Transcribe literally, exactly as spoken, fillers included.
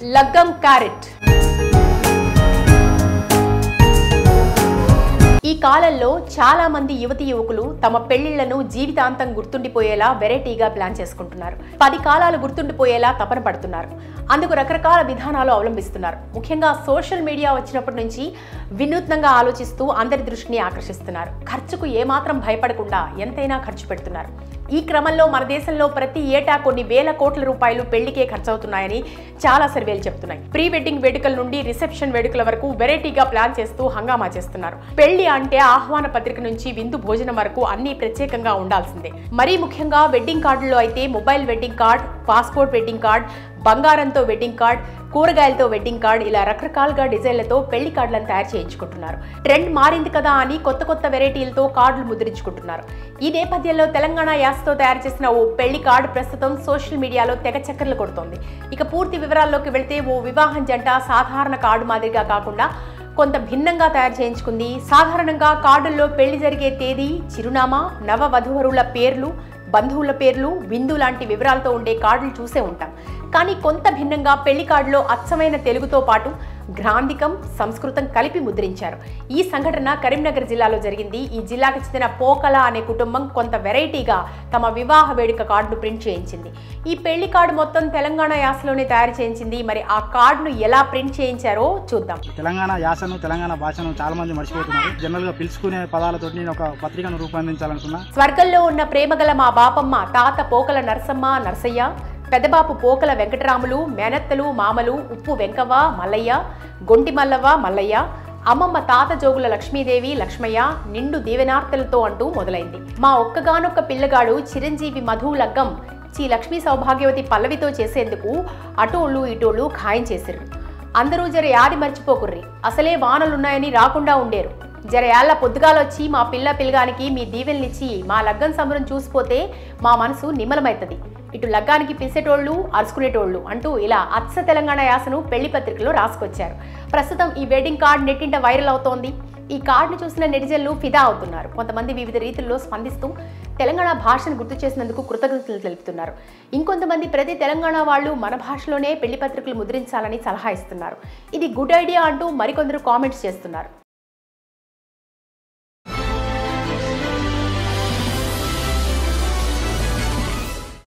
లగ్గం క్యారెట్. ఈ కాలంలో చాలా మంది యువతి యువకులు తమ పెళ్లిళ్లను జీవితాంతం గుర్తుండిపోయేలా వెరైటీగా ప్లాన్ చేసుకుంటున్నారు. పది కాలాలు గుర్తుండిపోయేలా తపన పడుతున్నారు. అందుకు రకరకాల విధానాలు అవలంబిస్తున్నారు. ముఖ్యంగా సోషల్ మీడియా వచ్చినప్పటి నుంచి వినూత్నంగా ఆలోచిస్తూ అందరి దృష్టిని ఆకర్షిస్తున్నారు. ఖర్చుకు ఏమాత్రం భయపడకుండా ఎంతైనా ఖర్చు పెడుతున్నారు. ఈ క్రమంలో మన దేశంలో ప్రతి ఏటా కొన్ని వేల కోట్ల రూపాయలు పెళ్లికే ఖర్చవుతున్నాయని చాలా సర్వేలు చెప్తున్నాయి. ప్రీ వెడ్డింగ్ వేడుకల నుండి రిసెప్షన్ వేడుకల వరకు వెరైటీగా ప్లాన్ చేస్తూ హంగామా చేస్తున్నారు. పెళ్లి అంటే ఆహ్వాన పత్రిక నుంచి విందు భోజనం వరకు అన్ని ప్రత్యేకంగా ఉండాల్సిందే. మరీ ముఖ్యంగా వెడ్డింగ్ కార్డుల్లో అయితే mobile wedding card, passport wedding card, బంగారంతో వెడ్డింగ్ కార్డ్, కూరగాయలతో వెడ్డింగ్ కార్డ్, ఇలా రకరకాలుగా డిజైన్లతో పెళ్లి కార్డులను తయారు చేయించుకుంటున్నారు. ట్రెండ్ మారింది కదా అని కొత్త కొత్త వెరైటీలతో కార్డులు ముద్రించుకుంటున్నారు. ఈ నేపథ్యంలో తెలంగాణ యాసతో తయారు చేసిన ఓ పెళ్లి కార్డు ప్రస్తుతం సోషల్ మీడియాలో తెగ చక్కర్లు కొడుతోంది. ఇక పూర్తి వివరాల్లోకి వెళితే ఓ వివాహం జంట సాధారణ కార్డు మాదిరిగా కాకుండా కొంత భిన్నంగా తయారు చేయించుకుంది. సాధారణంగా కార్డుల్లో పెళ్లి జరిగే తేదీ, చిరునామా, నవ వధూవరుల పేర్లు, బంధువుల పేర్లు, విందు లాంటి వివరాలతో ఉండే కార్డులు చూసే ఉంటాం. కానీ కొంత భిన్నంగా పెళ్లి కార్డులో అచ్చమైన తెలుగుతో పాటు గ్రాంధికం, సంస్కృతం కలిపి ముద్రించారు. ఈ సంఘటన కరీంనగర్ జిల్లాలో జరిగింది. ఈ జిల్లాకు చెందిన పోకల అనే కుటుంబం కొంత వెరైటీగా తమ వివాహ వేడుక కార్డును ప్రింట్ చేయించింది. ఈ పెళ్లి కార్డు మొత్తం తెలంగాణ యాసలోనే తయారు చేయించింది. మరి ఆ కార్డును ఎలా ప్రింట్ చేయించారో చూద్దాం. తెలంగాణ యాసను, తెలంగాణ భాషను చాలా మంది మర్చిపోతున్నారు. జనరల్ గా పిలుచుకునే పదాలతో నేను ఒక పత్రికను రూపొందించాలనుకున్నా. స్వర్గంలో ఉన్న ప్రేమగల మా బాపమ్మ, తాత పోకల నరసమ్మ నరసయ్య, పెదబాపు పోకల వెంకటరాములు, మేనత్తలు మామలు ఉప్పు వెంకవ్వ మల్లయ్య, గొంటి మల్లవ్వ మల్లయ్య, అమ్మమ్మ తాత జోగుల లక్ష్మీదేవి లక్ష్మయ్య, నిండు దీవెనార్తలతో అంటూ మొదలైంది. మా ఒక్కగానొక్క పిల్లగాడు చిరంజీవి మధు లగ్గం శ్రీ లక్ష్మీ సౌభాగ్యవతి పల్లవితో చేసేందుకు అటోళ్ళు ఇటోళ్ళు ఖాయం చేసిర్రు. అందరూ జర యాది మర్చిపోకుర్రి, అసలే వానలున్నాయని రాకుండా ఉండేరు. జర యాళ్ళ పొద్దుగాలొచ్చి మా పిల్ల పిల్లగానికి మీ దీవెనలిచ్చి మా లగ్గం సంబరం చూసిపోతే మా మనసు నిమ్మలమైతది. ఇటు లగ్గానికి పిలిచేటోళ్ళు, అరుచుకునేటోళ్ళు అంటూ ఇలా అచ్చ తెలంగాణ యాసను పెళ్లి పత్రికలో రాసుకొచ్చారు. ప్రస్తుతం ఈ వెడ్డింగ్ కార్డ్ నెట్టింట వైరల్ అవుతోంది. ఈ కార్డును చూసిన నెటిజన్లు ఫిదా అవుతున్నారు. కొంతమంది వివిధ రీతుల్లో స్పందిస్తూ తెలంగాణ భాషను గుర్తు చేసినందుకు కృతజ్ఞతలు తెలుపుతున్నారు. ఇంకొంతమంది ప్రతి తెలంగాణ వాళ్ళు మన భాషలోనే పెళ్లి పత్రికలు ముద్రించాలని సలహా ఇస్తున్నారు. ఇది గుడ్ ఐడియా అంటూ మరికొందరు కామెంట్స్ చేస్తున్నారు.